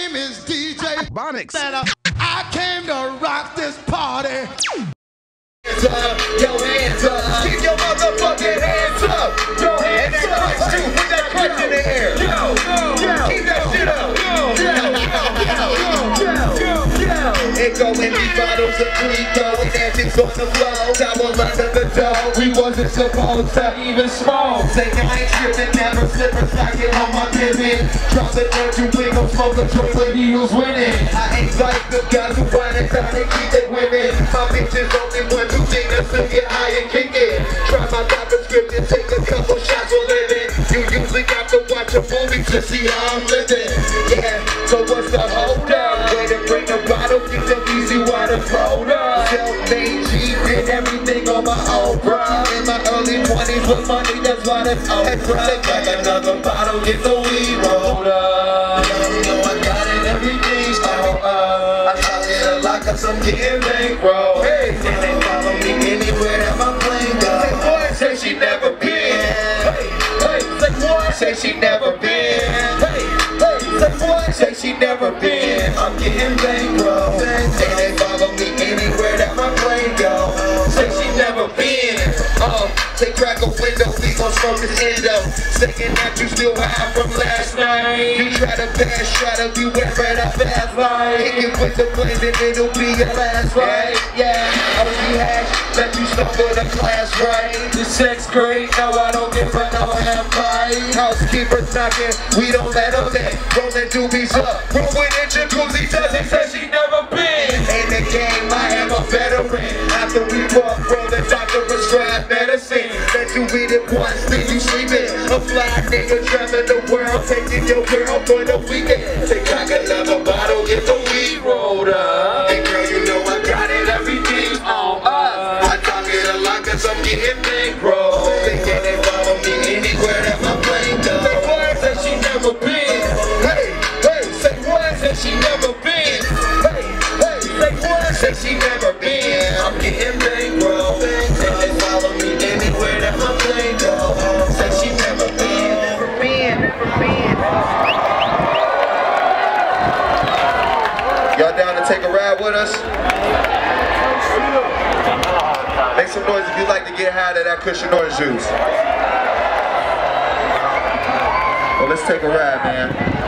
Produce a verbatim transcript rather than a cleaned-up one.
name is D J Bonics. I came to rock this party. Hands up, yo hands up, keep your motherfucking hands up. Yo hands up, crunch too, put that crunch in the air. Yo, yo, keep that shit up. Yo, yo, yo, yo, yo. It go in these bottles of Clico, and antics on the flow. Towel under the door, we wasn't supposed to even smoke. Say I ain't tripping, never slip or slacking on my pivot. Drop the dirt, you wiggle, smoke a joint when Eagles winning. I ain't like the guys who find it time to keep it women. My bitches only one who think us to get high and kick it. Try my top prescription, take a couple shots for living. You usually got to watch a movie to see how I'm living. Yeah, so what's the hold up? Way to bring a bottle, get the easy water cold up. Self-made G, did everything on my own, bro. In my early twenties with money, that's why that's old, bro. Take back another bottle, get the weed rolled up. You know I got it, everything's all up. I call it a lot cause I'm getting bankroll. Hey, and they follow me anywhere that my plane goes. Say boy, say she never been. Hey, hey, say boy, say she never been. Hey, hey, say boy, say she never been. I'm getting bankroll. And they follow me anywhere that my plane goes. Say she never been. Uh, take crack a window, we gon' smoke this endo. Thinking that you still high from last night. You try to pass, try to be wet right up fast light. Hit you with the blend and it'll be your last right. Yeah, I was the hash, let you stumble the class right. The sixth grade, no I don't give a no half fight. Housekeepers knocking, we don't let them in. Rolling doobies up, rolling in jacuzzi, doesn't say she never been. In the game, I am a veteran. After we walk, roll the doctor prescribed medicine. Let you eat it once, then you sleep it. A fly nigga traveling the world, taking your girl for the weekend. Take back another bottle, get the weed rolled up. Hey girl, you know I got it, everything's on us. I talk it a lot cause I'm getting bankroll. They can't they follow me anywhere that my plane goes. Say what? Say she never been. Hey, hey, say what? Say she never been. Hey, hey, say what? Say she never been. I'm getting bankroll. And they follow me anywhere that my plane goes. Say she never been. Never been, never been. Y'all down to take a ride with us? Make some noise if you'd like to get high to that cushion orange juice. Well, let's take a ride, man.